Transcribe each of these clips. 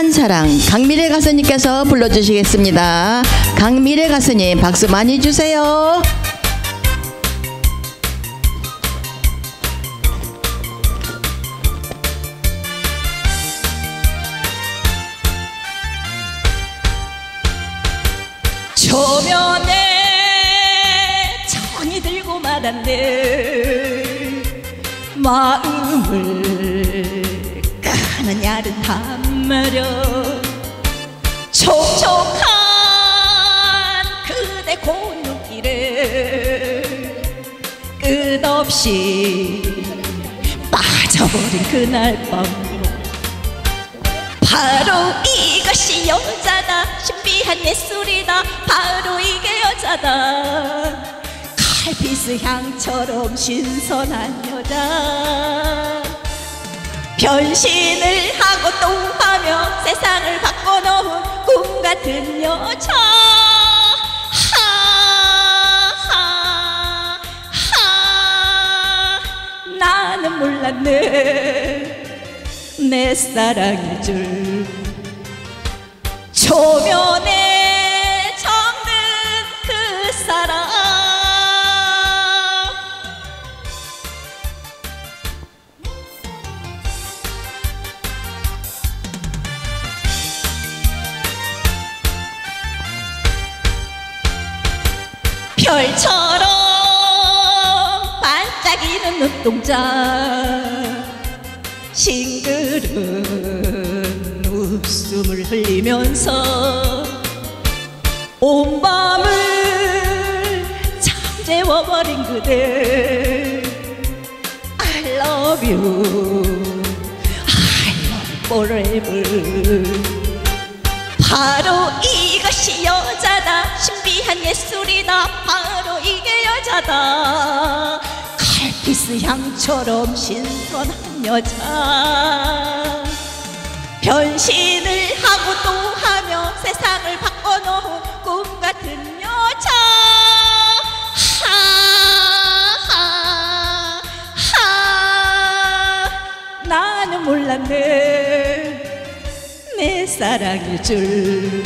진한 사랑 강미래 가수님께서 불러주시겠습니다. 강미래 가수님 박수 많이 주세요. 초면에 정이 들고 말았네. 마음을 까는 야릇한 마력 촉촉한 그대 고운 눈길에 끝없이 빠져버린 그날 밤 바로 이것이 여자다. 신비한 예술이다. 바로 이게 여자다. 칼빛의 향처럼 신선한 여자. 변신을 하고 또 하며 세상을 바꿔놓은 꿈 같은 여자. 나는 몰랐네 내 사랑일 줄. 초면에 정든 그 사랑 별처럼 반짝이는 눈동자 싱그른 웃음을 흘리면서 온 밤을 잠재워버린 그대 I love you I love forever. 바로 이것이 여자다. 신비한 예술이다. 바로 이게 여자다. 칼빛의 향처럼 신선한 여자. 변신을 하고 또 하며 세상을 바꿔놓은 꿈 같은 여자. 나는 몰랐네 내 사랑일 줄.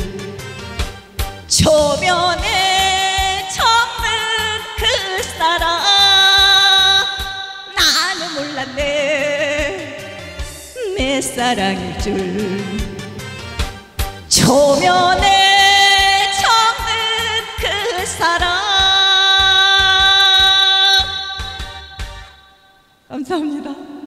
초면에 정든 그 사랑 나는 몰랐네 내 사랑일 줄. 초면에 정든 그 사랑. 감사합니다.